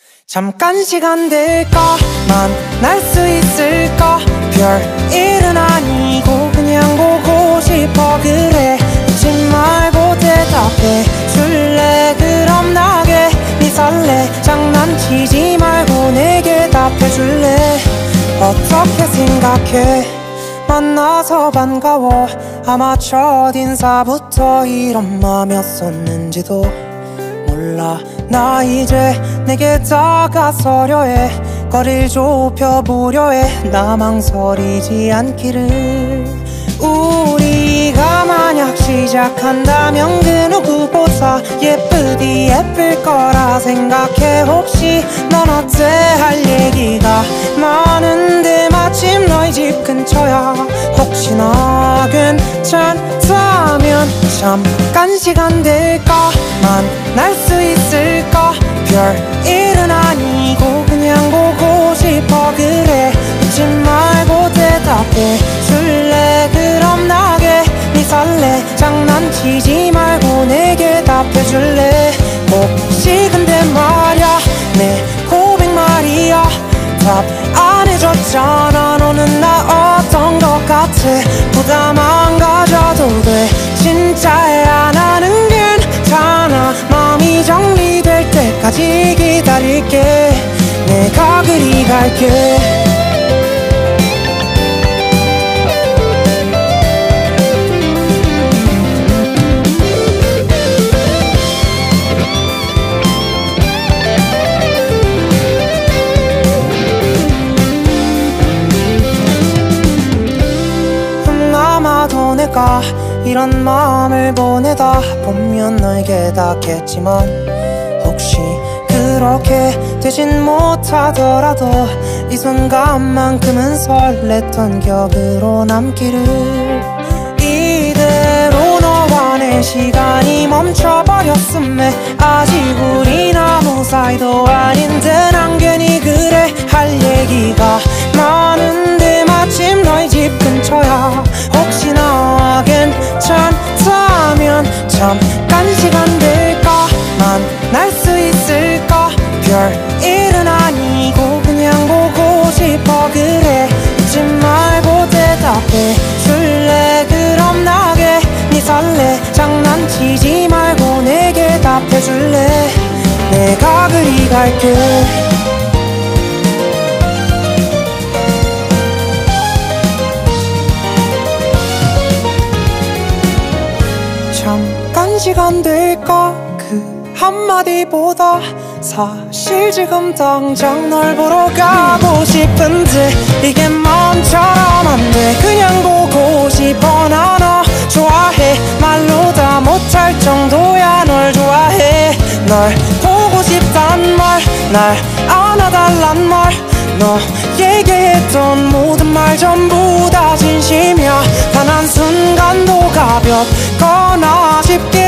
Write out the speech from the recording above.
잠깐 시간 될까? 만날 수 있을까? 별일은 아니고 그냥 보고 싶어. 그래 웃지 말고 대답해 줄래? 그럼 나게 네 설레 장난치지 말고 내게 답해 줄래? 어떻게 생각해? 만나서 반가워. 아마 첫인사부터 이런 맘이었었는지도 몰라. 나 이제 내게 다가서려 해. 거리를 좁혀보려 해. 나 망설이지 않기를. 우리가 만약 시작한다면 그 누구보다 예쁘디 예쁠 거라 생각해. 혹시 넌 어때? 할 얘기가 많은데 마침 너희 집 근처야. 혹시나 괜찮다면 잠깐 시간 될까? 만날 수 있을까? 별일은 아니고 그냥 보고 싶어. 그래 웃지 말고 대답해 줄래? 그럼 나게 네 설레 장난치지 말고 내게 답해 줄래? 혹시 근데 말야 내 고백 말이야 답 안 해줬잖아. 너는 나 어떤 것 같아? 부담 안 가져도 돼. 진짜야 나는 괜찮아. 마음이 정리될 때까지 기다릴게. 내가 그리 갈게. 아마도 내가 이런 마음을 보내다 보면 널 깨닫겠지만 혹시 그렇게 되진 못하더라도 이 순간만큼은 설렜던 기억으로 남기를. 이대로 너와 내 시간이 멈춰버렸음에 아직 우린 아무 사이도 아닌데 난 괜히 그래 할 얘기가 많은데 마침 너희 집 근처야. 혹시나 괜찮다면 잠깐 시간 될까? 만날 수 있을까? 별일은 아니고 그냥 보고 싶어. 그래 웃지 말고 대답해 줄래? 그럼 나게 네 설레 장난치지 말고 내게 답해 줄래? 내가 그리 갈게. 잠깐 시간 될까? 그 한마디보다 사실 지금 당장 널 보러 가고 싶은데 이게 마음처럼 안 돼. 그냥 보고 싶어. 나 너 좋아해. 말로 다 못할 정도야 널 좋아해. 널 보고 싶단 말 날 안아달란 말 너에게 했던 모든 말 전부 다 진심이야. 단 한순간도 가볍거나 쉽게